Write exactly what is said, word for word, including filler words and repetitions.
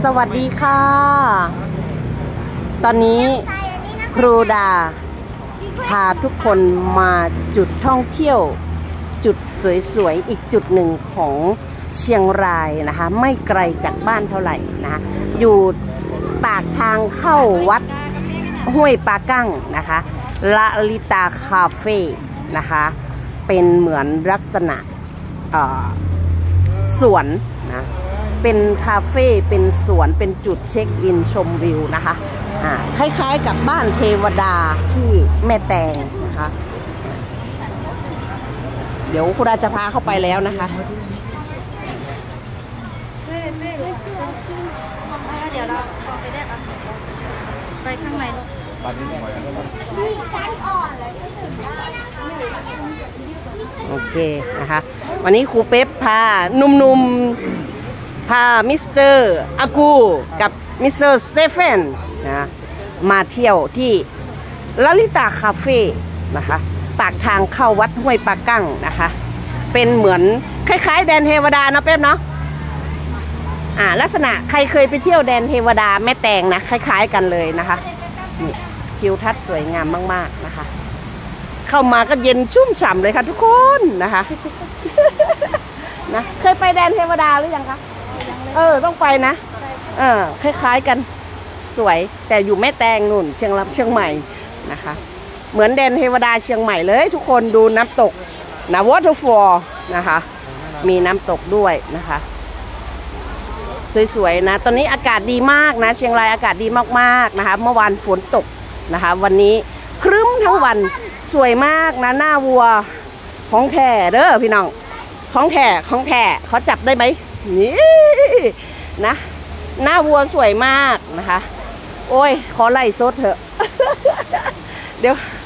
สวัสดีค่ะตอนนี้ครูดาพาทุกคนมาจุดท่องเที่ยวจุดสวยๆอีกจุดหนึ่งของเชียงรายนะคะไม่ไกลจากบ้านเท่าไหร่นะคะอยู่ปากทางเข้าวัดห้วยปากั้งนะคะละลิตาคาเฟ่นะคะเป็นเหมือนลักษณะสวนนะเป็นคาเฟ่เป็นสวนเป็นจุดเช็คอินชมวิวนะคะอ่าคล้ายๆกับบ้านเทวดาที่แม่แตงนะคะเดี๋ยวคุณอาจะพาเข้าไปแล้วนะคะเดี๋ยวเราไปได้ปะไปข้างในลูกโอเคนะคะวันนี้ครูเป๊ปพาหนุ่มๆพามิสเตอร์อากูกับมิสเตอร์สเตฟานนะมาเที่ยวที่ลลิตาคาเฟ่นะคะปากทางเข้าวัดห้วยปากั้งนะคะเป็นเหมือนคล้ายๆแดนเทวดานะเป๊ปเนาะอ่าลักษณะใครเคยไปเที่ยวแดนเทวดาแม่แตงนะคล้ายๆกันเลยนะคะนี่ทิวทัศน์สวยงามมากๆนะคะเข้ามาก็เย็นชุ่มฉ่ำเลยค่ะทุกคนนะคะนะเคยไปแดนเทวดาหรือยังคะเออต้องไปนะเออคล้ายๆกันสวยแต่อยู่แม่แตงนู่นเชียงรายเชียงใหม่นะคะเหมือนแดนเทวดาเชียงใหม่เลยทุกคนดูน้ำตกนะวอเตอร์ฟอลนะคะมีน้ำตกด้วยนะคะสวยๆนะตอนนี้อากาศดีมากนะเชียงรายอากาศดีมากๆนะคะเมื่อวานฝนตกนะคะวันนี้ครึ้มทั้งวันสวยมากนะหน้าวัวของแท้เด้อพี่น้องของแท้ของแท้เขาจับได้ไหมนี่นะหน้าวัวสวยมากนะคะโอ้ยขอไล่สดเถอะเดี๋ยว